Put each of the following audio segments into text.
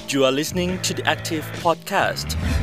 You are listening to the Active Podcast.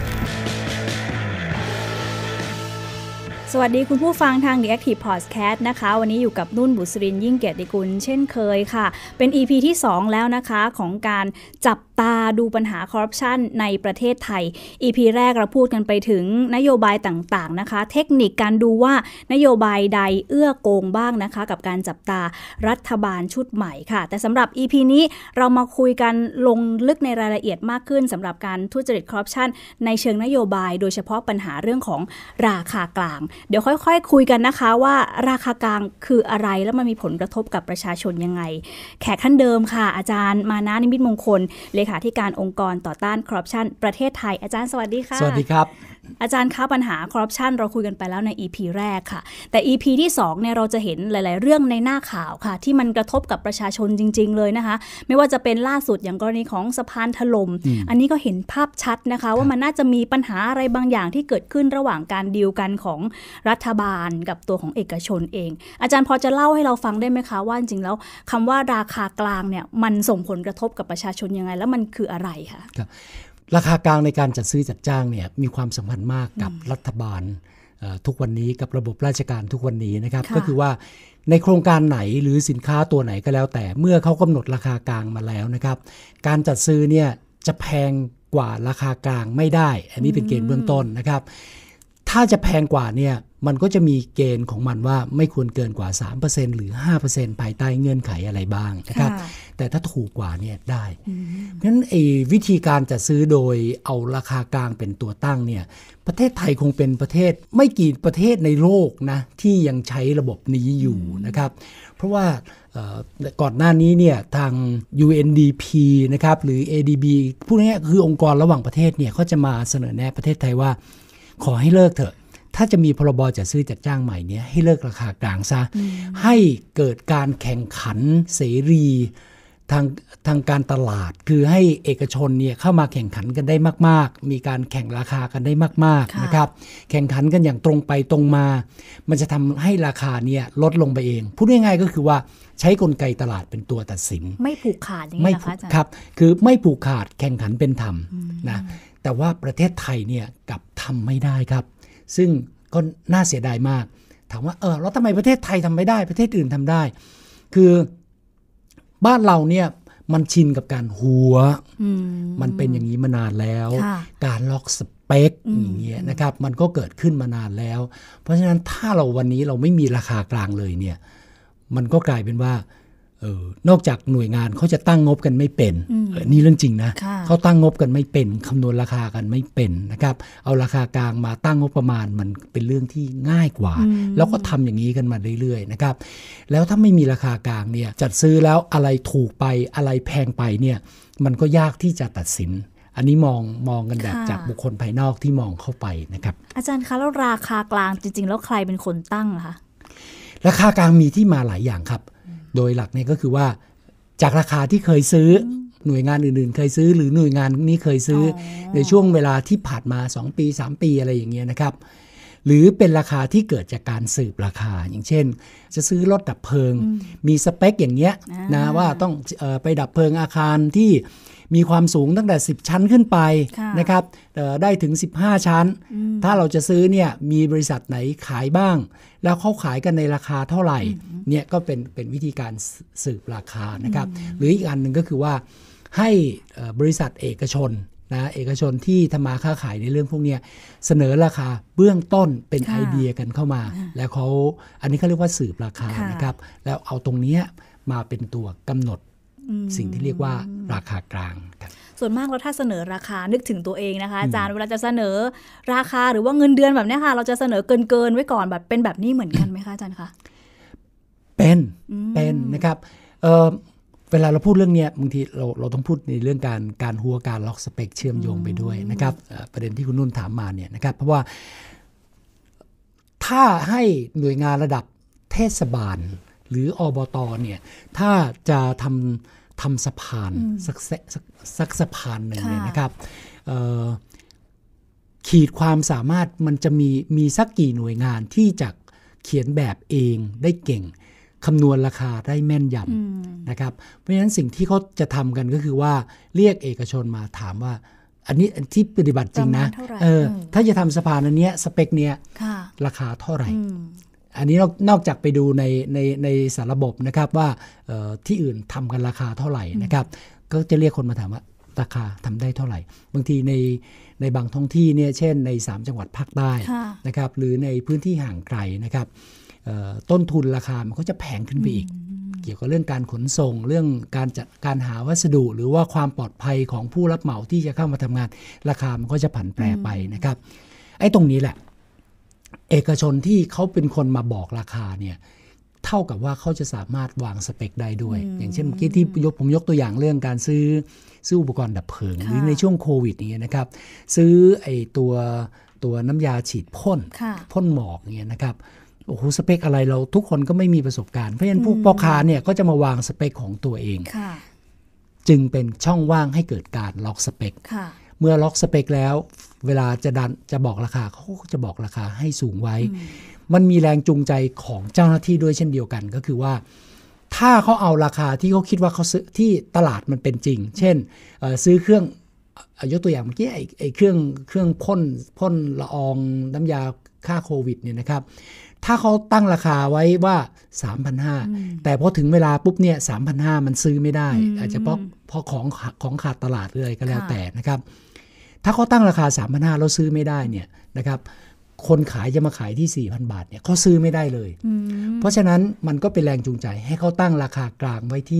สวัสดีคุณผู้ฟังทาง The Active Podcast นะคะวันนี้อยู่กับนุ่นบุษรินทร์ยิ่งเกียรติกุลเช่นเคยค่ะเป็น EP ที่2แล้วนะคะของการจับตาดูปัญหาคอร์รัปชันในประเทศไทย EP แรกเราพูดกันไปถึงนโยบายต่างๆนะคะเทคนิคการดูว่านโยบายใดเอื้อโกงบ้างนะคะกับการจับตารัฐบาลชุดใหม่ค่ะแต่สำหรับ EP นี้เรามาคุยกันลงลึกในรายละเอียดมากขึ้นสำหรับการทุจริตคอร์รัปชันในเชิงนโยบายโดยเฉพาะปัญหาเรื่องของราคากลางเดี๋ยวค่อยๆคุยกันนะคะว่าราคากลางคืออะไรแล้วมันมีผลกระทบกับประชาชนยังไงแขกท่านเดิมค่ะอาจารย์มานะนิมิตมงคลเลขาธิการองค์กรต่อต้านคอร์รัปชันประเทศไทยอาจารย์สวัสดีค่ะสวัสดีครับอาจารย์คะปัญหาคอร์รัปชันเราคุยกันไปแล้วใน EP แรกค่ะแต่ EP ที่2เนี่ยเราจะเห็นหลายๆเรื่องในหน้าข่าวค่ะที่มันกระทบกับประชาชนจริงๆเลยนะคะไม่ว่าจะเป็นล่าสุดอย่างกรณีของสะพานถล่มอันนี้ก็เห็นภาพชัดนะคะว่ามันน่าจะมีปัญหาอะไรบางอย่างที่เกิดขึ้นระหว่างการดีลกันของรัฐบาลกับตัวของเอกชนเองอาจารย์พอจะเล่าให้เราฟังได้ไหมคะว่าจริงๆแล้วคำว่าราคากลางเนี่ยมันส่งผลกระทบกับประชาชนยังไงแล้วมันคืออะไรคะราคากลางในการจัดซื้อจัดจ้างเนี่ยมีความสำคัญมากกับรัฐบาลทุกวันนี้กับระบบราชการทุกวันนี้นะครับก็คือว่าในโครงการไหนหรือสินค้าตัวไหนก็แล้วแต่เมื่อเขากำหนดราคากลางมาแล้วนะครับการจัดซื้อเนี่ยจะแพงกว่าราคากลางไม่ได้อันนี้เป็นเกณฑ์เบื้องต้นนะครับถ้าจะแพงกว่าเนี่ยมันก็จะมีเกณฑ์ของมันว่าไม่ควรเกินกว่า 3% หรือ 5% ภายใต้เงื่อนไขอะไรบ้างนะครับแต่ถ้าถูกกว่าเนี่ยได้เพราะฉะนั้นวิธีการจัดซื้อโดยเอาราคากลางเป็นตัวตั้งเนี่ยประเทศไทยคงเป็นประเทศไม่กี่ประเทศในโลกนะที่ยังใช้ระบบนี้อยู่นะครับเพราะว่าก่อนหน้านี้เนี่ยทาง UNDP นะครับหรือ ADB พวกนี้คือองค์กรระหว่างประเทศเนี่ยเขาจะมาเสนอแนะประเทศไทยว่าขอให้เลิกเถอะถ้าจะมีพรบจัดซื้อจัดจ้างใหม่เนี่ยให้เลิกราคากลางซะให้เกิดการแข่งขันเสรีทางการตลาดคือให้เอกชนเนี่ยเข้ามาแข่งขันกันได้มากๆมีการแข่งราคากันได้มากๆนะครับแข่งขันกันอย่างตรงไปตรงมามันจะทำให้ราคาเนี่ยลดลงไปเองพูดง่ายๆก็คือว่าใช้กลไกตลาดเป็นตัวตัดสินไม่ผูกขาดอย่างนี้นะคะอาจารย์ครับคือไม่ผูกขาดแข่งขันเป็นธรรมนะแต่ว่าประเทศไทยเนี่ยกลับทำไม่ได้ครับซึ่งก็น่าเสียดายมากถามว่าแล้วทำไมประเทศไทยทำไม่ได้ประเทศอื่นทำได้คือบ้านเราเนี่ยมันชินกับการหัวมันเป็นอย่างนี้มานานแล้วการล็อกสเปคอย่างเงี้ยนะครับมันก็เกิดขึ้นมานานแล้วเพราะฉะนั้นถ้าเราวันนี้เราไม่มีราคากลางเลยเนี่ยมันก็กลายเป็นว่านอกจากหน่วยงานเขาจะตั้งงบกันไม่เป็นนี่เรื่องจริงนะเขาตั้งงบกันไม่เป็นคำนวณราคากันไม่เป็นนะครับเอาราคากลางมาตั้งงบประมาณมันเป็นเรื่องที่ง่ายกว่าแล้วก็ทำอย่างนี้กันมาเรื่อยๆนะครับแล้วถ้าไม่มีราคากลางเนี่ยจัดซื้อแล้วอะไรถูกไปอะไรแพงไปเนี่ยมันก็ยากที่จะตัดสินอันนี้มองกันแบบจากบุคคลภายนอกที่มองเข้าไปนะครับอาจารย์คะแล้วราคากลางจริงๆแล้วใครเป็นคนตั้งคะราคากลางมีที่มาหลายอย่างครับโดยหลักเนี่ยก็คือว่าจากราคาที่เคยซื้อหน่วยงานอื่นๆเคยซื้อหรือหน่วยงานนี้เคยซื้อในช่วงเวลาที่ผ่านมา2ปี3ปีอะไรอย่างเงี้ยนะครับหรือเป็นราคาที่เกิดจากการสืบราคาอย่างเช่นจะซื้อรถดับเพลิงมีสเปคอย่างเงี้ยนะว่าต้องไปดับเพลิงอาคารที่มีความสูงตั้งแต่10ชั้นขึ้นไปนะครับได้ถึง15ชั้นถ้าเราจะซื้อเนี่ยมีบริษัทไหนขายบ้างแล้วเขาขายกันในราคาเท่าไหร่เนี่ยก็เป็นวิธีการสืบราคานะครับหรืออีกอันหนึ่งก็คือว่าให้บริษัทเอกชนนะเอกชนที่ทำมาค้าขายในเรื่องพวกนี้เสนอราคาเบื้องต้นเป็นไอเดียกันเข้ามาแล้วเขาอันนี้เขาเรียกว่าสืบราคานะครับแล้วเอาตรงนี้มาเป็นตัวกำหนดสิ่งที่เรียกว่าราคากลางครับส่วนมากเราถ้าเสนอราคานึกถึงตัวเองนะคะอาจารย์เวลาจะเสนอราคาหรือว่าเงินเดือนแบบนี้ค่ะเราจะเสนอเกินไว้ก่อนแบบเป็นแบบนี้เหมือนกันไหมคะอาจารย์คะเป็นนะครับเวลาเราพูดเรื่องนี้บางทีเราต้องพูดในเรื่องการหัวการล็อกสเปคเชื่อมโยงไปด้วยนะครับประเด็นที่คุณนุ่นถามมาเนี่ยนะครับเพราะว่าถ้าให้หน่วยงานระดับเทศบาลหรืออบตเนี่ยถ้าจะทำสะพานสักสะพานหนึ่งเนี่ยนะครับขีดความสามารถมันจะมีสักกี่หน่วยงานที่จะเขียนแบบเองได้เก่งคำนวณราคาได้แม่นยำนะครับเพราะฉะนั้นสิ่งที่เขาจะทำกันก็คือว่าเรียกเอกชนมาถามว่าอันนี้ที่ปฏิบัติจริงนะถ้าจะทำสะพานอันเนี้ยสเปคเนี้ยราคาเท่าไหร่อันนี้นอกจากไปดูในสารระบบนะครับว่าที่อื่นทำกันราคาเท่าไหร่นะครับก็จะเรียกคนมาถามว่าราคาทำได้เท่าไหร่บางทีในบางท้องที่เนี่ยเช่นใน3จังหวัดภาคใต้นะครับหรือในพื้นที่ห่างไกลนะครับต้นทุนราคามันก็จะแพงขึ้นไปอีกเกี่ยวกับเรื่องการขนส่งเรื่องการหาวัสดุหรือว่าความปลอดภัยของผู้รับเหมาที่จะเข้ามาทำงานราคามันก็จะผันแปรไปนะครับไอ้ตรงนี้แหละเอกชนที่เขาเป็นคนมาบอกราคาเนี่ยเท่ากับว่าเขาจะสามารถวางสเปคได้ด้วยอย่างเช่นเมื่อกี้ที่ผมยกตัวอย่างเรื่องการซื้ออุปกรณ์ดับเพลิงหรือในช่วงโควิดอย่างเงี้ยนะครับซื้อไอ้ตัวน้ำยาฉีดพ่นหมอกอย่างเงี้ยนะครับโอ้โหสเปคอะไรเราทุกคนก็ไม่มีประสบการณ์เพราะฉะนั้นผู้พ่อค้าเนี่ยก็จะมาวางสเปคของตัวเองจึงเป็นช่องว่างให้เกิดการล็อกสเปคเมื่อล็อกสเปคแล้วเวลาจะบอกราคาเขาก็จะบอกราคาให้สูงไว้มันมีแรงจูงใจของเจ้าหน้าที่ด้วยเช่นเดียวกันก็คือว่าถ้าเขาเอาราคาที่เขาคิดว่าเขาซื้อที่ตลาดมันเป็นจริงเช่นซื้อเครื่องยกตัวอย่างเมื่อกี้ไอ้เครื่องพ่นละอองน้ำยาฆ่าโควิดเนี่ยนะครับถ้าเขาตั้งราคาไว้ว่า 3,500 แต่พอถึงเวลาปุ๊บเนี่ย 3,500 มันซื้อไม่ได้อาจจะเพราะของขาดตลาดเลยก็แล้วแต่นะครับถ้าเขาตั้งราคา 3,500 แล้วซื้อไม่ได้เนี่ยนะครับคนขายจะมาขายที่ 4,000 บาทเนี่ยเขาซื้อไม่ได้เลยเพราะฉะนั้นมันก็เป็นแรงจูงใจให้เขาตั้งราคากลางไว้ที่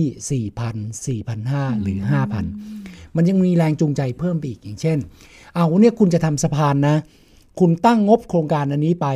4,000 4,500 หรือ 5,000 มันยังมีแรงจูงใจเพิ่มไปอีกอย่างเช่นเอาเนี่ยคุณจะทำสะพานนะคุณตั้งงบโครงการอันนี้ไป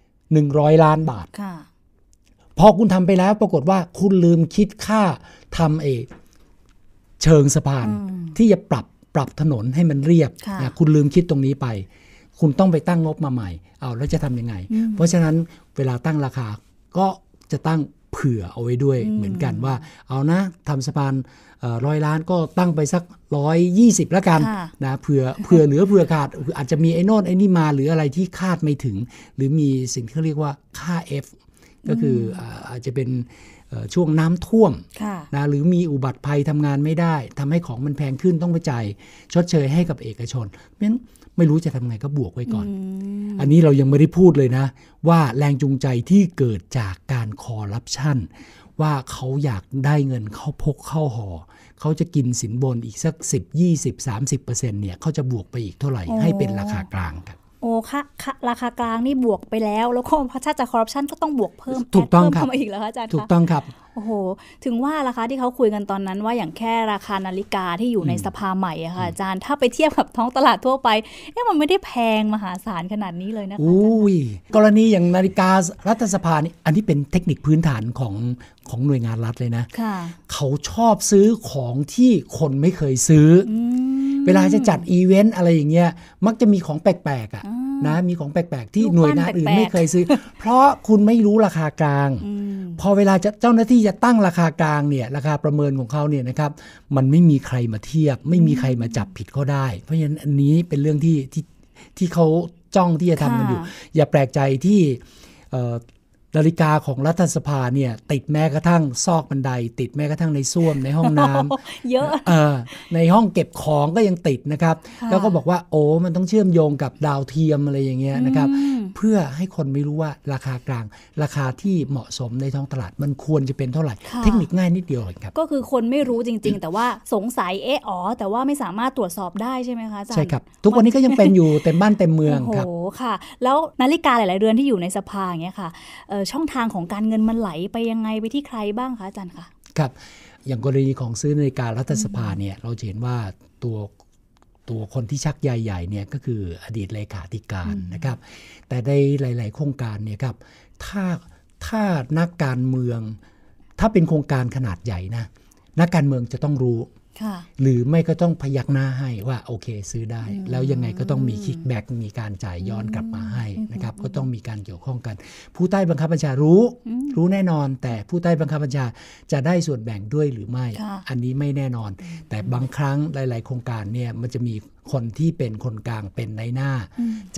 100 ล้านบาทพอคุณทำไปแล้วปรากฏว่าคุณลืมคิดค่าทำเชิงสะพานที่จะปรับถนนให้มันเรียบนะคุณลืมคิดตรงนี้ไปคุณต้องไปตั้งงบมาใหม่เอาแล้วจะทำยังไงเพราะฉะนั้นเวลาตั้งราคาก็จะตั้งเผื่อเอาไว้ด้วยเหมือนกันว่าเอานะทำสะพาน100 ล้านก็ตั้งไปสัก120แล้วกันนะเผื่อเหลือเผื่อขาดอาจจะมีไอ้โน่นไอ้นี่มาหรืออะไรที่คาดไม่ถึงหรือมีสิ่งที่เขาเรียกว่าค่า F ก็คืออาจจะเป็นช่วงน้ำท่วมนะหรือมีอุบัติภัยทำงานไม่ได้ทำให้ของมันแพงขึ้นต้องไปจ่ายชดเชยให้กับเอกชนเพราะฉะนั้นไม่รู้จะทำไงก็บวกไว้ก่อนอันนี้เรายังไม่ได้พูดเลยนะว่าแรงจูงใจที่เกิดจากการคอร์รัปชันว่าเขาอยากได้เงินเขาพกเข้าห่อเขาจะกินสินบนอีกสัก10 20 30% เนี่ยเขาจะบวกไปอีกเท่าไหร่ให้เป็นราคากลางครับโอ้ค่ะราคากลางนี่บวกไปแล้วก็ถ้าจะคอร์รัปชันก็ต้องบวกเพิ่มถูกต้องครับเข้ามาอีกแล้วอาจารย์ถูกต้องครับโอ้โหถึงว่าราคาที่เขาคุยกันตอนนั้นว่าอย่างแค่ราคานาฬิกาที่อยู่ในสภาใหม่อะค่ะอาจารย์ถ้าไปเทียบกับท้องตลาดทั่วไปมันไม่ได้แพงมหาศาลขนาดนี้เลยนะคะอุ้ยกรณีอย่างนาฬิการัฐสภานี่อันนี้เป็นเทคนิคพื้นฐานของหน่วยงานรัฐเลยนะเขาชอบซื้อของที่คนไม่เคยซื้อเวลาจะจัดอีเวนต์อะไรอย่างเงี้ยมักจะมีของแปลกๆนะมีของแปลกๆที่หน่วยงานอื่นไม่เคยซื้อเพราะคุณไม่รู้ราคากลางพอเวลาเจ้าหน้าที่จะตั้งราคากลางเนี่ยราคาประเมินของเขาเนี่ยนะครับมันไม่มีใครมาเทียบไม่มีใครมาจับผิดเขาได้เพราะฉะนั้นอันนี้เป็นเรื่องที่เขาจ้องที่จะทำกันอยู่อย่าแปลกใจที่นาฬิกาของรัฐสภาเนี่ยติดแม้กระทั่งซอกบันไดติดแม้กระทั่งในส้วมในห้องน้ำเยอะในห้องเก็บของก็ยังติดนะครับแล้วก็บอกว่าโอ้มันต้องเชื่อมโยงกับดาวเทียมอะไรอย่างเงี้ยนะครับเพื่อให้คนไม่รู้ว่าราคากลางราคาที่เหมาะสมในท้องตลาดมันควรจะเป็นเท่าไหร่เทคนิคง่ายนิดเดียวครับก็คือคนไม่รู้จริงๆแต่ว่าสงสัยแต่ว่าไม่สามารถตรวจสอบได้ใช่ไหมคะอาจารย์ใช่ครับทุกวันนี้ก็ยังเป็นอยู่เต็มบ้านเต็มเมืองครับโอ้โหค่ะแล้วนาฬิกาหลายๆเรือนที่อยู่ในสภาอย่างเงี้ยค่ะช่องทางของการเงินมันไหลไปยังไงไปที่ใครบ้างคะอาจารย์คะครับอย่างกรณีของซื้อนาฬิการัฐสภาเนี่ยเราเห็นว่าตัวคนที่ชักใหญ่ๆเนี่ยก็คืออดีตเลขาธิการนะครับแต่ในหลายๆโครงการเนี่ยครับถ้านักการเมืองถ้าเป็นโครงการขนาดใหญ่นะนักการเมืองจะต้องรู้หรือไม่ก็ต้องพยักหน้าให้ว่าโอเคซื้อได้แล้วยังไงก็ต้องมีคิกแบ็กมีการจ่ายย้อนกลับมาให้นะครับก็ต้องมีการเกี่ยวข้องกันผู้ใต้บังคับบัญชารู้แน่นอนแต่ผู้ใต้บังคับบัญชาจะได้ส่วนแบ่งด้วยหรือไม่อันนี้ไม่แน่นอนแต่บางครั้งหลายๆโครงการเนี่ยมันจะมีคนที่เป็นคนกลางเป็นในหน้า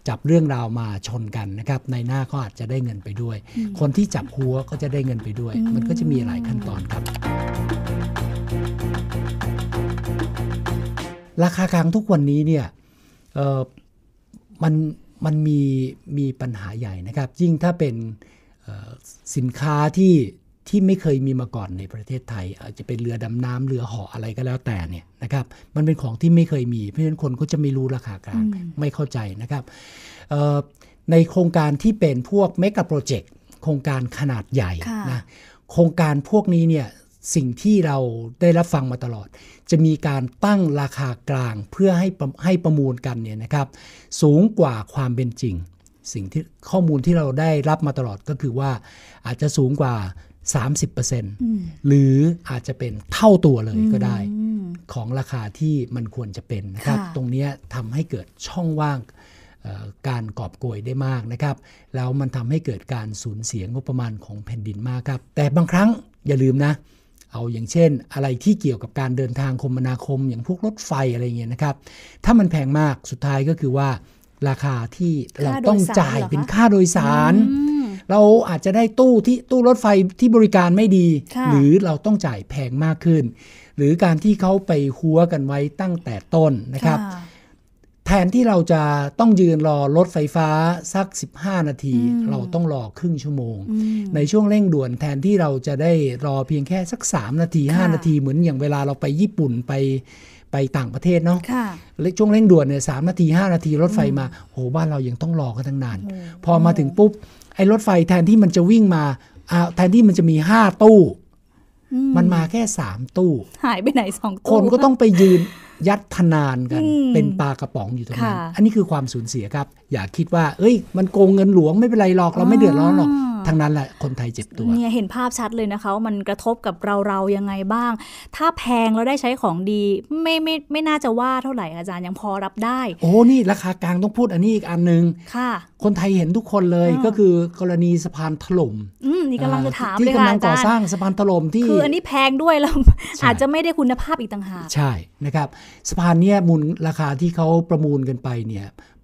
จับเรื่องราวมาชนกันนะครับในหน้าก็อาจจะได้เงินไปด้วยคนที่จับหัวก็จะได้เงินไปด้วยมันก็จะมีหลายขั้นตอนครับราคากลางทุกวันนี้เนี่ยมันมีปัญหาใหญ่นะครับยิ่งถ้าเป็นสินค้าที่ไม่เคยมีมาก่อนในประเทศไทยอาจจะเป็นเรือดำน้ำเรือเหาะอะไรก็แล้วแต่เนี่ยนะครับมันเป็นของที่ไม่เคยมีเพราะฉะนั้นคนก็จะไม่รู้ราคากลางไม่เข้าใจนะครับในโครงการที่เป็นพวกเมกะโปรเจกต์โครงการขนาดใหญ่นะโครงการพวกนี้เนี่ยสิ่งที่เราได้รับฟังมาตลอดจะมีการตั้งราคากลางเพื่อให้ประมูลกันเนี่ยนะครับสูงกว่าความเป็นจริงสิ่งที่ข้อมูลที่เราได้รับมาตลอดก็คือว่าอาจจะสูงกว่า 30% หรืออาจจะเป็นเท่าตัวเลยก็ได้ของราคาที่มันควรจะเป็นนะครับตรงนี้ทำให้เกิดช่องว่างการกอบโกยได้มากนะครับแล้วมันทำให้เกิดการสูญเสียงบประมาณของแผ่นดินมากครับแต่บางครั้งอย่าลืมนะเอาอย่างเช่นอะไรที่เกี่ยวกับการเดินทางคมนาคมอย่างพวกรถไฟอะไรเงี้ยนะครับถ้ามันแพงมากสุดท้ายก็คือว่าราคาที่เราต้องจ่ายเป็นค่าโดยสารเราอาจจะได้ตู้รถไฟที่บริการไม่ดีหรือเราต้องจ่ายแพงมากขึ้นหรือการที่เขาไปหัวกันไว้ตั้งแต่ต้นนะครับแทนที่เราจะต้องยืนรอรถไฟฟ้าสัก15นาทีเราต้องรอครึ่งชั่วโมงในช่วงเร่งด่วนแทนที่เราจะได้รอเพียงแค่สัก3นาที5นาทีเหมือนอย่างเวลาเราไปญี่ปุ่นไปต่างประเทศเนาะช่วงเร่งด่วนเนี่ย3นาที5นาทีรถไฟมาโหบ้านเรายังต้องรอกันตั้งนานพอมาถึงปุ๊บไอ้รถไฟแทนที่มันจะวิ่งมาแทนที่มันจะมี5ตู้มันมาแค่3ตู้หายไปไหน2ตู้คนก็ต้องไปยืนยัดทนานกันเป็นปลากระป๋องอยู่ตรงนั้นอันนี้คือความสูญเสียครับอย่าคิดว่ามันโกงเงินหลวงไม่เป็นไรหรอกเราไม่เดือดร้อนหรอกทั้งนั้นแหละคนไทยเจ็บตัวเนี่ยเห็นภาพชัดเลยนะคะว่ามันกระทบกับเรายังไงบ้างถ้าแพงแล้วได้ใช้ของดีไม่น่าจะว่าเท่าไหร่อาจารย์ยังพอรับได้โอ้นี่ราคากลางต้องพูดอันนี้อีกอันนึงค่ะคนไทยเห็นทุกคนเลยก็คือกรณีสะพานถล่มนี่กำลังจะถามเลยค่ะที่กำลังก่อสร้างสะพานถล่มที่คืออันนี้แพงด้วยแล้วอาจจะไม่ได้คุณภาพอีกต่างหากใช่นะครับสะพานเนี่ยมูลราคาที่เขาประมูลกันไปเนี่ย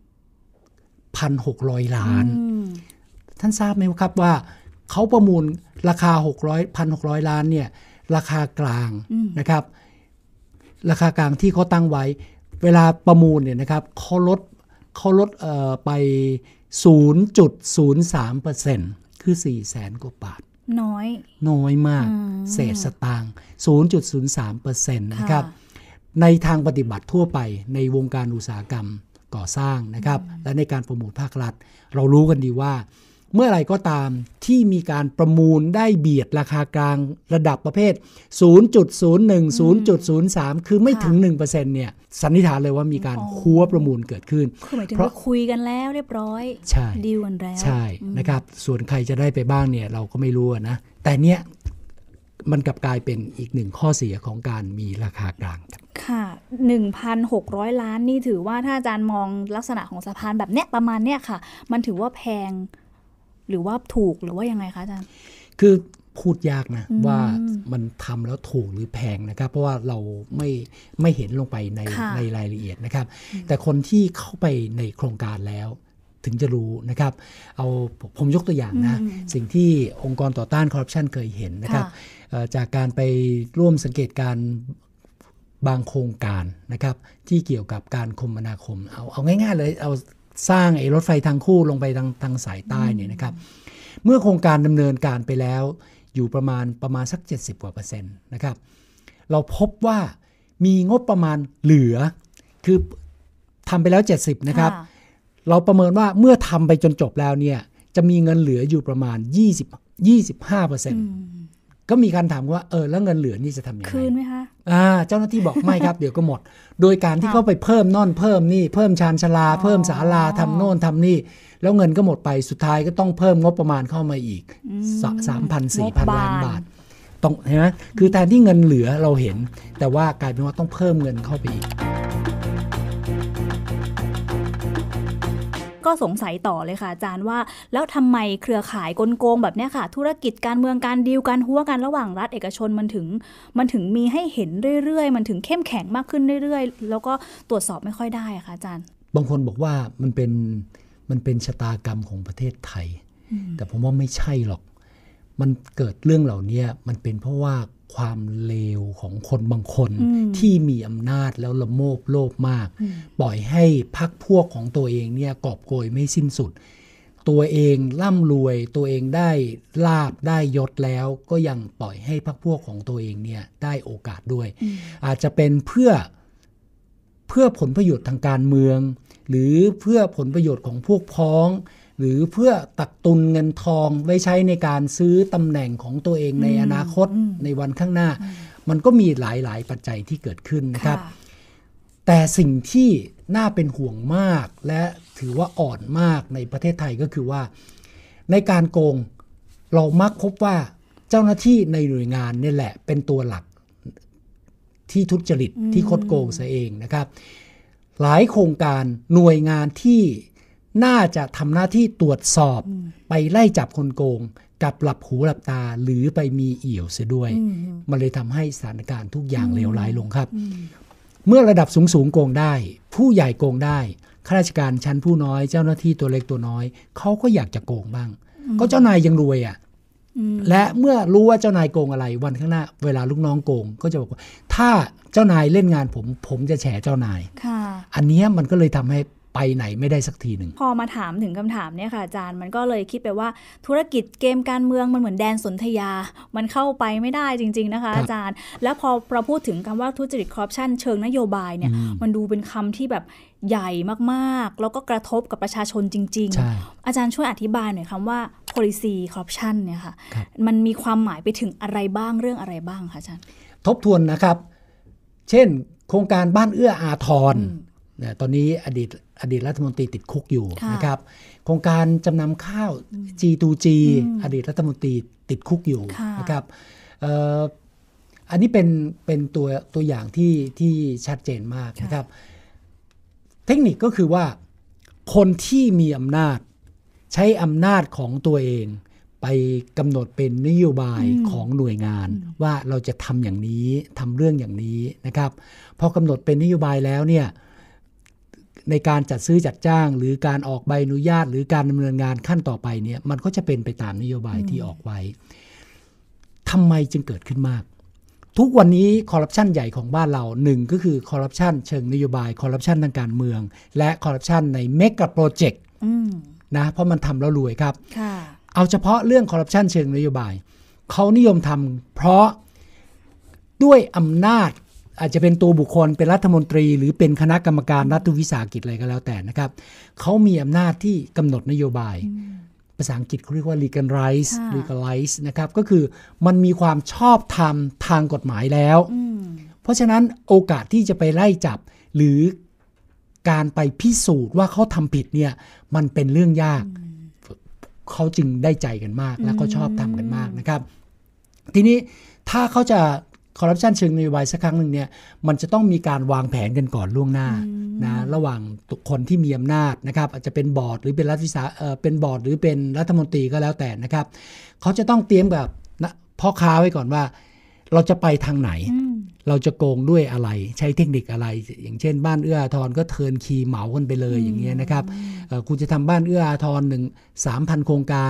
1,600 ล้านท่านทราบไหมครับว่าเขาประมูลราคา1,600 ล้านเนี่ยราคากลางนะครับราคากลางที่เขาตั้งไว้เวลาประมูลเนี่ยนะครับเขาลดไป 0.03% คือ 400,000 กว่าบาทน้อยมากเศษสตางค์ 0.03% นะครับในทางปฏิบัติทั่วไปในวงการอุตสาหกรรมก่อสร้างนะครับและในการประมูลภาครัฐเรารู้กันดีว่าเมื่อไหร่ก็ตามที่มีการประมูลได้เบียดราคากลางระดับประเภท 0.01 0.03 คือไม่ถึง 1% เนี่ยสันนิษฐานเลยว่ามีการหัวประมูลเกิดขึ้นเพราะคุยกันแล้วเรียบร้อยใช่ดีลกันแล้วใช่นะครับส่วนใครจะได้ไปบ้างเนี่ยเราก็ไม่รู้นะแต่เนี้ยมันกลับกลายเป็นอีกหนึ่งข้อเสียของการมีราคากลางค่ะ 1,600 ล้านนี่ถือว่าถ้าอาจารย์มองลักษณะของสะพานแบบเนี้ยประมาณเนี้ยค่ะมันถือว่าแพงหรือว่าถูกหรือว่ายังไงคะอาจารย์คือพูดยากนะว่ามันทำแล้วถูกหรือแพงนะครับเพราะว่าเราไม่เห็นลงไปในรายละเอียดนะครับแต่คนที่เข้าไปในโครงการแล้วถึงจะรู้นะครับเอาผมยกตัวอย่างนะสิ่งที่องค์กรต่อต้านคอร์รัปชันเคยเห็นนะครับจากการไปร่วมสังเกตการบางโครงการนะครับที่เกี่ยวกับการคมนาคมเอาง่ายๆเลยเอาสร้างรถไฟทางคู่ลงไปทางสายใต้เนี่ยนะครับเมื่อโครงการดำเนินการไปแล้วอยู่ประมาณสัก70%กว่านะครับเราพบว่ามีงบประมาณเหลือคือทำไปแล้ว70นะครับเราประเมินว่าเมื่อทำไปจนจบแล้วเนี่ยจะมีเงินเหลืออยู่ประมาณ 25% ก็มีการถามว่าแล้วเงินเหลือนี่จะทำยังไงคืนไหมคะเจ้าหน้าที่บอกไม่ครับ เดี๋ยวก็หมดโดยการที่เขาไปเพิ่มน่นเพิ่มนี่เพิ่มชานชาลาเพิ่มศาลาทำโน่นทำนี่แล้วเงินก็หมดไปสุดท้ายก็ต้องเพิ่มงบประมาณเข้ามาอีก 3,000-4,000 ล้านบาทต้องเห็นไหมคือแทนที่เงินเหลือเราเห็นแต่ว่ากลายเป็นว่าต้องเพิ่มเงินเข้าไปอีกก็สงสัยต่อเลยค่ะอาจารย์ว่าแล้วทำไมเครือข่ายกลโกงแบบนี้ค่ะธุรกิจการเมืองการดีลการหัวกันระหว่างรัฐเอกชนมันถึงมีให้เห็นเรื่อยๆมันถึงเข้มแข็งมากขึ้นเรื่อยๆแล้วก็ตรวจสอบไม่ค่อยได้ค่ะอาจารย์บางคนบอกว่ามันเป็นมันเป็นชะตากรรมของประเทศไทยแต่ผมว่าไม่ใช่หรอกมันเกิดเรื่องเหล่านี้มันเป็นเพราะว่าความเลวของคนบางคนที่มีอำนาจแล้วละโมบโลภมากปล่อยให้พรรคพวกของตัวเองเนี่ยกอบโกยไม่สิ้นสุดตัวเองร่ำรวยตัวเองได้ลาภได้ยศแล้วก็ยังปล่อยให้พรรคพวกของตัวเองเนี่ยได้โอกาสด้วยอาจจะเป็นเพื่อผลประโยชน์ทางการเมืองหรือเพื่อผลประโยชน์ของพวกพ้องหรือเพื่อตักตุนเงินทองไว้ใช้ในการซื้อตำแหน่งของตัวเองในอนาคตในวันข้างหน้ามันก็มีหลายปัจจัยที่เกิดขึ้นนะครับแต่สิ่งที่น่าเป็นห่วงมากและถือว่าอ่อนมากในประเทศไทยก็คือว่าในการโกงเรามักพบว่าเจ้าหน้าที่ในหน่วยงานนี่แหละเป็นตัวหลักที่ทุจริตที่คดโกงซะเองนะครับหลายโครงการหน่วยงานที่น่าจะทำหน้าที่ตรวจสอบไปไล่จับคนโกงกับหลับหูหลับตาหรือไปมีเอี่ยวเสียด้วยมันเลยทำให้สถานการณ์ทุกอย่างเลวร้ายลงครับเมื่อระดับสูงโกงได้ผู้ใหญ่โกงได้ข้าราชการชั้นผู้น้อยเจ้าหน้าที่ตัวเล็กตัวน้อยเขาก็อยากจะโกงบ้างก็เจ้านายยังรวยอ่ะและเมื่อรู้ว่าเจ้านายโกงอะไรวันข้างหน้าเวลาลูกน้องโกงก็จะบอกว่าถ้าเจ้านายเล่นงานผมจะแฉเจ้านายอันนี้มันก็เลยทำให้ไปไหนไม่ได้สักทีหนึ่งพอมาถามถึงคำถามเนี่ยค่ะอาจารย์มันก็เลยคิดไปว่าธุรกิจเกมการเมืองมันเหมือนแดนสนธยามันเข้าไปไม่ได้จริงๆนะคะอาจารย์แล้วพอเราพูดถึงคำว่าทุจริตคอร์รัปชันเชิงนโยบายเนี่ยมันดูเป็นคำที่แบบใหญ่มากๆแล้วก็กระทบกับประชาชนจริงๆอาจารย์ช่วยอธิบายหน่อยคำว่า policy corruption เนี่ยค่ะมันมีความหมายไปถึงอะไรบ้างเรื่องอะไรบ้างคะอาจารย์ทบทวนนะครับเช่นโครงการบ้านเอื้ออาทรตอนนี้อดีตรัฐมนตรีติดคุกอยู่นะครับโครงการจำนำข้าว G2G อดีตรัฐมนตรีติดคุกอยู่นะครับอันนี้เป็นตัวอย่างที่ชัดเจนมากนะครับเทคนิคก็คือว่าคนที่มีอำนาจใช้อำนาจของตัวเองไปกำหนดเป็นนโยบายของหน่วยงานว่าเราจะทำอย่างนี้ทำเรื่องอย่างนี้นะครับพอกำหนดเป็นนโยบายแล้วเนี่ยในการจัดซื้อจัดจ้างหรือการออกใบอนุญาตหรือการดำเนินงานขั้นต่อไปเนี่ยมันก็จะเป็นไปตามนโยบายที่ออกไว้ทำไมจึงเกิดขึ้นมากทุกวันนี้คอร์รัปชันใหญ่ของบ้านเราหนึ่งก็คือคอร์รัปชันเชิงนโยบายคอร์รัปชันทางการเมืองและคอร์รัปชันในเมกะโปรเจกต์นะเพราะมันทำแล้วรวยครับเอาเฉพาะเรื่องคอร์รัปชันเชิงนโยบายเขานิยมทำเพราะด้วยอำนาจอาจจะเป็นตัวบุคคลเป็นรัฐมนตรีหรือเป็นคณะกรรมการรัฐวิสาหกิจอะไรก็แล้วแต่นะครับเขามีอำนาจที่กำหนดนโยบายภาษาอังกฤษเขาเรียกว่า legalize นะครับก็คือมันมีความชอบธรรมทางกฎหมายแล้วเพราะฉะนั้นโอกาสที่จะไปไล่จับหรือการไปพิสูจน์ว่าเขาทำผิดเนี่ยมันเป็นเรื่องยากเขาจึงได้ใจกันมากและก็ชอบทำกันมากนะครับทีนี้ถ้าเขาจะคอร์รัปชันเชิงนโยบายสักครั้งหนึ่งเนี่ยมันจะต้องมีการวางแผนกันก่อนล่วงหน้านะระหว่างคนที่มีอำนาจนะครับอาจจะเป็นบอร์ดหรือเป็นรัฐวิสาเป็นบอร์ดหรือเป็นรัฐมนตรีก็แล้วแต่นะครับเขาจะต้องเตรียมแบบพ่อค้าไว้ก่อนว่าเราจะไปทางไหนเราจะโกงด้วยอะไรใช้เทคนิคอะไรอย่างเช่นบ้านเอื้ออาทรก็เทิร์นคีย์เหมากันไปเลยอย่างเงี้ยนะครับคุณจะทำบ้านเอื้ออาทร3,000 โครงการ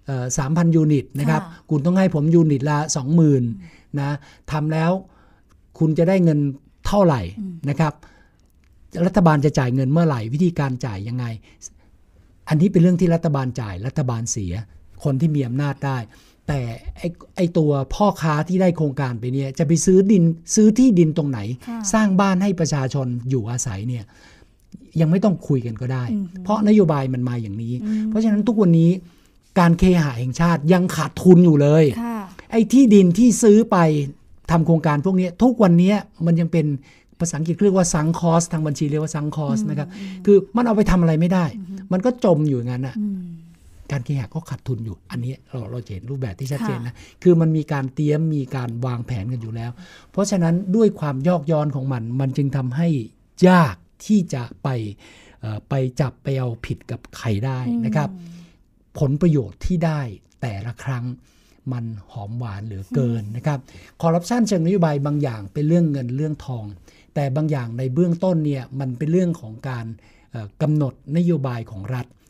3,000 ยูนิตนะครับคุณต้องให้ผมยูนิตละ 20,000 นะทำแล้วคุณจะได้เงินเท่าไหร่นะครับรัฐบาลจะจ่ายเงินเมื่อไหร่วิธีการจ่ายยังไงอันนี้เป็นเรื่องที่รัฐบาลจ่ายรัฐบาลเสียคนที่มีอำนาจได้แต่ไอตัวพ่อค้าที่ได้โครงการไปเนี่ยจะไปซื้อที่ดินตรงไหนสร้างบ้านให้ประชาชนอยู่อาศัยเนี่ยยังไม่ต้องคุยกันก็ได้เพราะนโยบายมันมาอย่างนี้เพราะฉะนั้นทุกวันนี้การเคหะแห่งชาติยังขาดทุนอยู่เลยไอ้ที่ดินที่ซื้อไปทำโครงการพวกนี้ทุกวันนี้มันยังเป็นภาษาอังกฤษเรียกว่าซังคอสทางบัญชีเรียกว่าซังคอสนะครับคือมันเอาไปทำอะไรไม่ได้มันก็จมอยู่อย่างนั้นอ่ะการเคหะก็ขาดทุนอยู่อันนี้เราเห็นรูปแบบที่ชัดเจนนะคือมันมีการเตรียมมีการวางแผนกันอยู่แล้วเพราะฉะนั้นด้วยความยอกย้อนของมันจึงทำให้ยากที่จะไปจับไปเอาผิดกับใครได้นะครับผลประโยชน์ที่ได้แต่ละครั้งมันหอมหวานเหลือเกินนะครับคอร์รัปชันเชิงนโยบายบางอย่างเป็นเรื่องเงินเรื่องทองแต่บางอย่างในเบื้องต้นเนี่ยมันเป็นเรื่องของการกำหนดนโยบายของรัฐ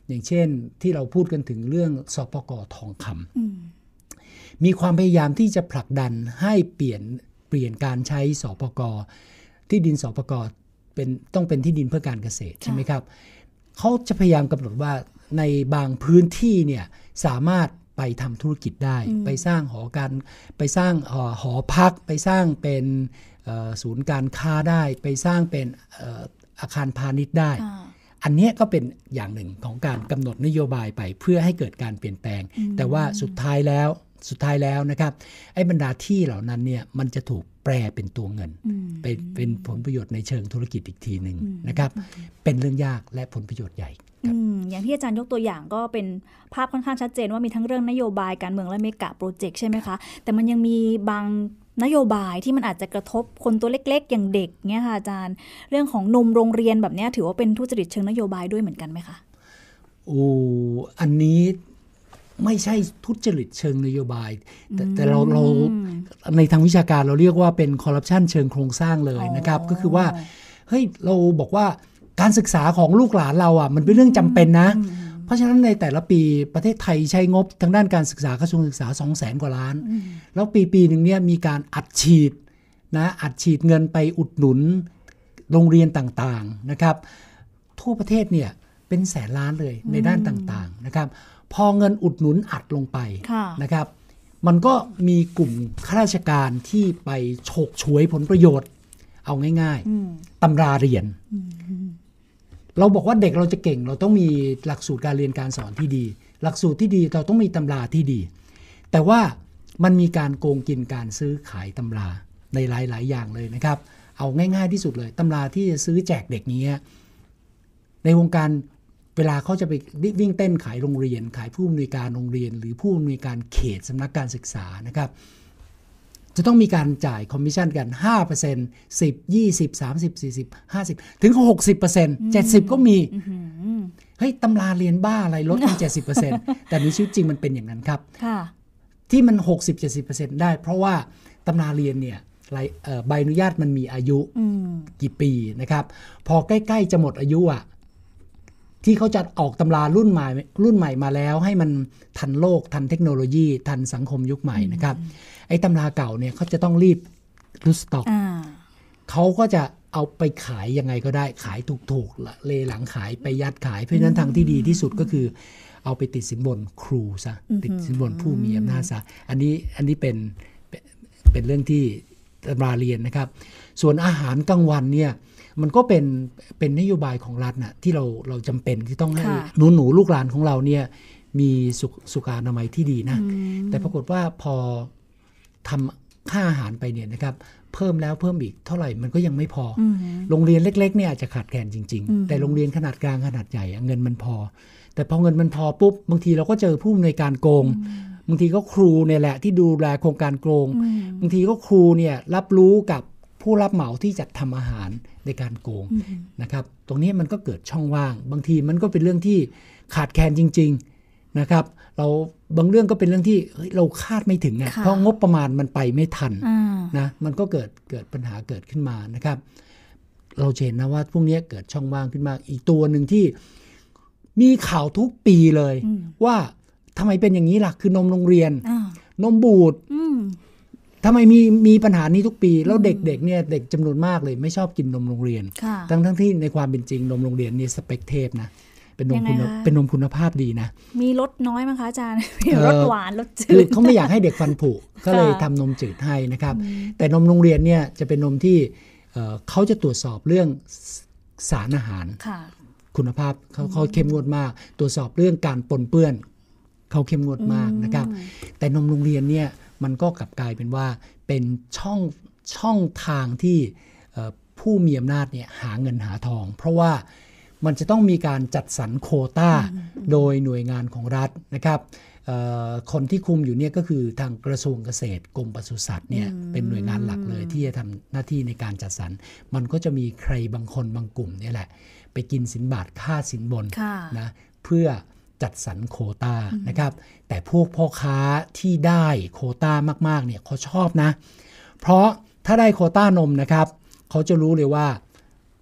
อย่างเช่นที่เราพูดกันถึงเรื่องสปก.ทองคำมีความพยายามที่จะผลักดันให้เปลี่ยนการใช้สปก.ที่ดินสปก.ต้องเป็นที่ดินเพื่อการเกษตรใช่ไหมครับเขาจะพยายามกำหนดว่าในบางพื้นที่เนี่ยสามารถไปทำธุรกิจได้ไปสร้างไปสร้างหอพักไปสร้างเป็นศูนย์การค้าได้ไปสร้างเป็นอาคารพาณิชย์ได้อันนี้ก็เป็นอย่างหนึ่งของการกำหนดนโยบายไปเพื่อให้เกิดการเปลี่ยนแปลงแต่ว่าสุดท้ายแล้วนะครับไอ้บรรดาที่เหล่านั้นเนี่ยมันจะถูกแปลเป็นตัวเงินเป็นผลประโยชน์ในเชิงธุรกิจอีกทีหนึ่งนะครับเป็นเรื่องยากและผลประโยชน์ใหญ่อย่างที่อาจารย์ยกตัวอย่างก็เป็นภาพค่อนข้างชัดเจนว่ามีทั้งเรื่องนโยบายการเมืองและเมกะโปรเจกต์ใช่ไหมคะแต่มันยังมีบางนโยบายที่มันอาจจะกระทบคนตัวเล็กๆอย่างเด็กเนี่ยค่ะอาจารย์เรื่องของนมโรงเรียนแบบนี้ถือว่าเป็นทุจริตเชิงนโยบายด้วยเหมือนกันไหมคะอันนี้ไม่ใช่ทุจริตเชิงนโยบายแต่เราในทางวิชาการเราเรียกว่าเป็นคอร์รัปชันเชิงโครงสร้างเลยนะครับก็คือว่าเฮ้ยเราบอกว่าการศึกษาของลูกหลานเราอ่ะมันเป็นเรื่องจำเป็นนะเพราะฉะนั้นในแต่ละปีประเทศไทยใช้งบทางด้านการศึกษากระทรวงศึกษา 200,000 กว่าล้านแล้วปีนึงเนี่ยมีการอัดฉีดเงินไปอุดหนุนโรงเรียนต่างๆนะครับทั่วประเทศเนี่ยเป็นแสนล้านเลยในด้านต่างๆนะครับพอเงินอุดหนุนอัดลงไปนะครับมันก็มีกลุ่มข้าราชการที่ไปโฉกฉวยผลประโยชน์เอาง่ายๆตำราเรียนเราบอกว่าเด็กเราจะเก่งเราต้องมีหลักสูตรการเรียนการสอนที่ดีหลักสูตรที่ดีเราต้องมีตำราที่ดีแต่ว่ามันมีการโกงกินการซื้อขายตำราในหลายๆอย่างเลยนะครับเอาง่ายๆที่สุดเลยตำราที่จะซื้อแจกเด็กนี้ในวงการเวลาเขาจะไปวิ่งเต้นขายโรงเรียนขายผู้อำนวยการโรงเรียนหรือผู้อำนวยการเขตสำนักการศึกษานะครับจะต้องมีการจ่ายคอมมิชชั่นกัน 5% 10 20 30 40 50ถึง 60% 70ก็มีเฮ้ยตำราเรียนบ้าอะไรลดเป็น 70% แต่ในชีวิตจริงมันเป็นอย่างนั้นครับที่มัน 60-70% ได้เพราะว่าตำราเรียนเนี่ยใบอนุญาตมันมีอายุกี่ปีนะครับพอใกล้ๆจะหมดอายุอ่ะที่เขาจะออกตำรารุ่นใหม่มาแล้วให้มันทันโลกทันเทคโนโลยีทันสังคมยุคใหม่นะครับไอ้ตำราเก่าเนี่ยเขาจะต้องรีบรูสต็อกเขาก็จะเอาไปขายยังไงก็ได้ขายถูกๆเลหลังขายไปยัดขายเพราะฉะนั้นทางที่ดีที่สุดก็คือเอาไปติดสินบนครูซะติดสินบนผู้มีอำนาจซะอันนี้เป็นเรื่องที่ตำราเรียนนะครับส่วนอาหารกลางวันเนี่ยมันก็เป็นนโยบายของรัฐนะที่เราจำเป็นที่ต้องให้หนูลูกหลานของเราเนี่ยมีสุขอนามัยที่ดีนะแต่ปรากฏว่าพอทำค่าอาหารไปเนี่ยนะครับเพิ่มแล้วเพิ่มอีกเท่าไหร่มันก็ยังไม่พอโรงเรียนเล็กๆเนี่ยอาจจะขาดแคลนจริงๆแต่โรงเรียนขนาดกลางขนาดใหญ่เงินมันพอแต่พอเงินมันพอปุ๊บบางทีเราก็เจอผู้อำนวยการโกงบางทีก็ครูเนี่ยแหละที่ดูแลโครงการโกงบางทีก็ครูเนี่ยรับรู้กับผู้รับเหมาที่จัดทำอาหารในการโกงนะครับตรงนี้มันก็เกิดช่องว่างบางทีมันก็เป็นเรื่องที่ขาดแคลนจริงๆนะครับเราบางเรื่องก็เป็นเรื่องที่เราคาดไม่ถึงเพราะงบประมาณมันไปไม่ทันนะมันก็เกิดปัญหาเกิดขึ้นมานะครับเราเห็นนะว่าพวกนี้เกิดช่องว่างขึ้นมาอีกตัวหนึ่งที่มีข่าวทุกปีเลยว่าทำไมเป็นอย่างนี้ล่ะคือนมโรงเรียนนมบูดทำไมมีปัญหานี้ทุกปีแล้วเด็กๆเนี่ยเด็กจำนวนมากเลยไม่ชอบกินนมโรงเรียนทั้งที่ในความเป็นจริงนมโรงเรียนนี่สเปคเทพนะเป็นนมคุณภาพดีนะมีรสน้อยมั้งคะอาจารย์รสหวานรสจืดคือเขาไม่อยากให้เด็กฟันผุก็เลยทำนมจืดให้นะครับแต่นมโรงเรียนเนี่ยจะเป็นนมที่เขาจะตรวจสอบเรื่องสารอาหารคุณภาพเขาเข้มงวดมากตรวจสอบเรื่องการปนเปื้อนเขาเข้มงวดมากนะครับแต่นมโรงเรียนเนี่ยมันก็กลับกลายเป็นว่าเป็นช่องทางที่ผู้มีอำนาจเนี่ยหาเงินหาทองเพราะว่ามันจะต้องมีการจัดสรรโควต้าโดยหน่วยงานของรัฐนะครับคนที่คุมอยู่เนี่ยก็คือทางกระทรวงเกษตรกรมปศุสัตว์เนี่ยเป็นหน่วยงานหลักเลยที่จะทำหน้าที่ในการจัดสรรมันก็จะมีใครบางคนบางกลุ่มนี่แหละไปกินสินบาทค่าสินบนนะเพื่อจัดสรรโควต้านะครับแต่พวกพ่อค้าที่ได้โควต้ามากๆเนี่ยเขาชอบนะเพราะถ้าได้โควต้านมนะครับเขาจะรู้เลยว่า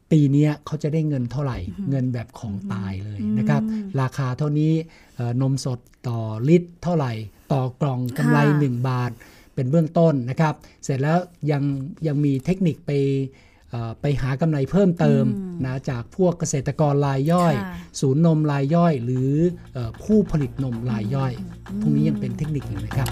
ปีนี้เขาจะได้เงินเท่าไหร่เงินแบบของตายเลยนะครับราคาเท่านี้นมสดต่อลิตรเท่าไหร่ต่อกล่องกำไร1 บาทเป็นเบื้องต้นนะครับเสร็จแล้วยังมีเทคนิคไปหากำไรเพิ่มเติมนะจากพวกเกษตรกรรายย่อยศูนย์นมรายย่อยหรือผู้ผลิตนมรายย่อยพวกนี้ยังเป็นเทคนิคอยู่นะครับ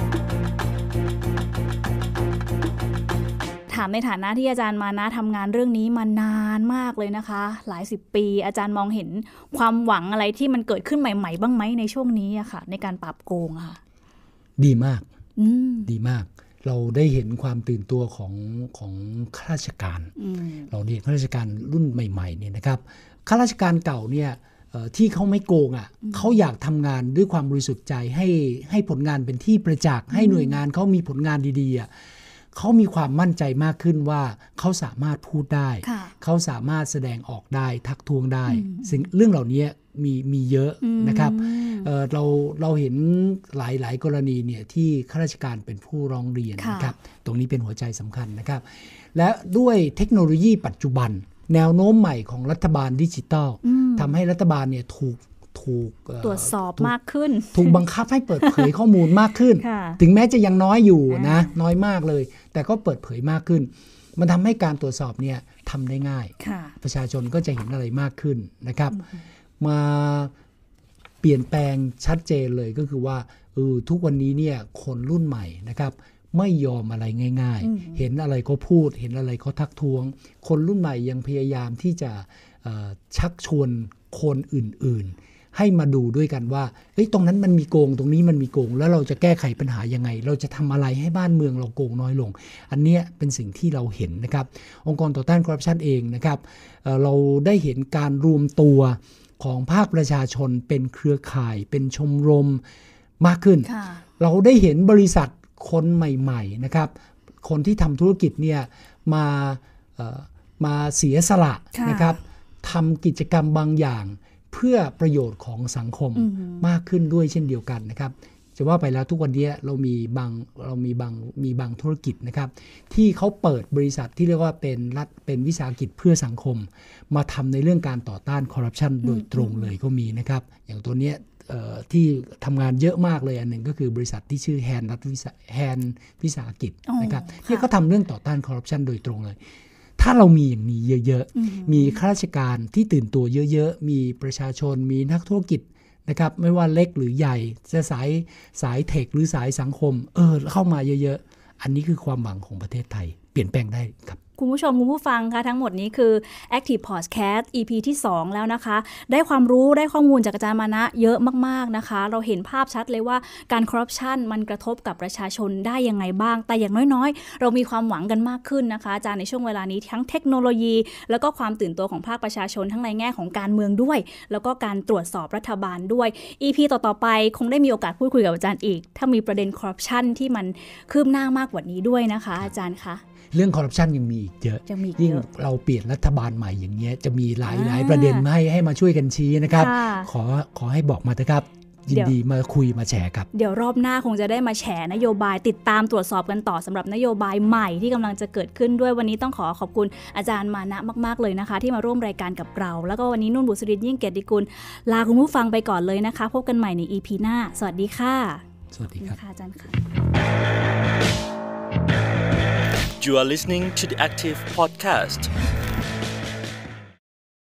ถามในฐานะที่อาจารย์มานะทำงานเรื่องนี้มานานมากเลยนะคะหลาย10 ปีอาจารย์มองเห็นความหวังอะไรที่มันเกิดขึ้นใหม่ๆบ้างไหมในช่วงนี้อะค่ะในการปราบโกงค่ะดีมากดีมากเราได้เห็นความตื่นตัวของข้าราชการเราเรียกข้าราชการรุ่นใหม่ๆเนี่ยนะครับข้าราชการเก่าเนี่ยที่เขาไม่โกงเขาอยากทำงานด้วยความบริสุทธิ์ใจให้ผลงานเป็นที่ประจักษ์ให้หน่วยงานเขามีผลงานดีๆเขามีความมั่นใจมากขึ้นว่าเขาสามารถพูดได้เขาสามารถแสดงออกได้ทักท้วงได้ซึ่งเรื่องเหล่านี้มีเยอะนะครับเราเห็นหลายกรณีเนี่ยที่ข้าราชการเป็นผู้ร้องเรียนนะครับตรงนี้เป็นหัวใจสำคัญนะครับและด้วยเทคโนโลยีปัจจุบันแนวโน้มใหม่ของรัฐบาลดิจิทัลทำให้รัฐบาลเนี่ยถูกตรวจสอบมากขึ้นถูกบังคับให้เปิดเผยข้อมูลมากขึ้นถึงแม้จะยังน้อยอยู่นะน้อยมากเลยแต่ก็เปิดเผยมากขึ้นมันทำให้การตรวจสอบเนี่ยทำได้ง่ายประชาชนก็จะเห็นอะไรมากขึ้นนะครับมาเปลี่ยนแปลงชัดเจนเลยก็คือว่าทุกวันนี้เนี่ยคนรุ่นใหม่นะครับไม่ยอมอะไรง่ายๆเห็นอะไรก็พูดเห็นอะไรก็ทักท้วงคนรุ่นใหม่ยังพยายามที่จะชักชวนคนอื่นๆให้มาดูด้วยกันว่าตรงนั้นมันมีโกงตรงนี้มันมีโกงแล้วเราจะแก้ไขปัญหายังไงเราจะทำอะไรให้บ้านเมืองเราโกงน้อยลงอันนี้เป็นสิ่งที่เราเห็นนะครับองค์กรต่อต้านคอร์รัปชันเองนะครับเราได้เห็นการรวมตัวของภาคประชาชนเป็นเครือข่ายเป็นชมรมมากขึ้นเราได้เห็นบริษัทคนใหม่ๆนะครับคนที่ทำธุรกิจเนี่ยมาเสียสละนะครับทำกิจกรรมบางอย่างเพื่อประโยชน์ของสังคมมากขึ้นด้วยเช่นเดียวกันนะครับจะว่าไปแล้วทุกวันนี้เรามีบางธุรกิจนะครับที่เขาเปิดบริษัทที่เรียกว่าเป็นวิสาหกิจเพื่อสังคมมาทำในเรื่องการต่อต้านคอร์รัปชันโดยตรงเลยก็มีนะครับอย่างตัวเนี้ยที่ทำงานเยอะมากเลยอันหนึ่งก็คือบริษัทที่ชื่อแฮนวิสาหกิจนะครับที่เขาทำเรื่องต่อต้านคอร์รัปชันโดยตรงเลยถ้าเรามีอย่างนี้เยอะๆมีข้าราชการที่ตื่นตัวเยอะๆมีประชาชนมีนักธุรกิจนะครับไม่ว่าเล็กหรือใหญ่จะสายเทคหรือสายสังคมเข้ามาเยอะๆอันนี้คือความหวังของประเทศไทยเปลี่ยนแปลงได้ครับคุณผู้ชมคุณผู้ฟังคะทั้งหมดนี้คือ Active Podcast EP ที่2แล้วนะคะได้ความรู้ได้ข้อมูลจากอาจารย์มานะเยอะมากๆนะคะเราเห็นภาพชัดเลยว่าการคอร์รัปชันมันกระทบกับประชาชนได้ยังไงบ้างแต่อย่างน้อยๆเรามีความหวังกันมากขึ้นนะคะอาจารย์ในช่วงเวลานี้ทั้งเทคโนโลยีแล้วก็ความตื่นตัวของภาคประชาชนทั้งในแง่ของการเมืองด้วยแล้วก็การตรวจสอบรัฐบาลด้วย EP ต่อๆไปคงได้มีโอกาสพูดคุยกับอาจารย์อีกถ้ามีประเด็นคอร์รัปชันที่มันคืบหน้ามากกว่านี้ด้วยนะคะอาจารย์คะเรื่องคอร์รัปชันยังมีอีกเยอะยิ่งเราเปลี่ยนรัฐบาลใหม่อย่างเงี้ยจะมีหลายประเด็นให้มาช่วยกันชี้นะครับขอให้บอกมาเถอะครับยินดีมาคุยมาแชร์ครับเดี๋ยวรอบหน้าคงจะได้มาแชร์นโยบายติดตามตรวจสอบกันต่อสำหรับนโยบายใหม่ที่กำลังจะเกิดขึ้นด้วยวันนี้ต้องขอบคุณอาจารย์มานะมากๆเลยนะคะที่มาร่วมรายการกับเราแล้วก็วันนี้นุ่นบุษรินยิ่งเกียรติกุลลาคุณผู้ฟังไปก่อนเลยนะคะพบกันใหม่ใน EP หน้าสวัสดีค่ะสวัสดีครับอาจารย์ค่ะ You are listening to the Active Podcast.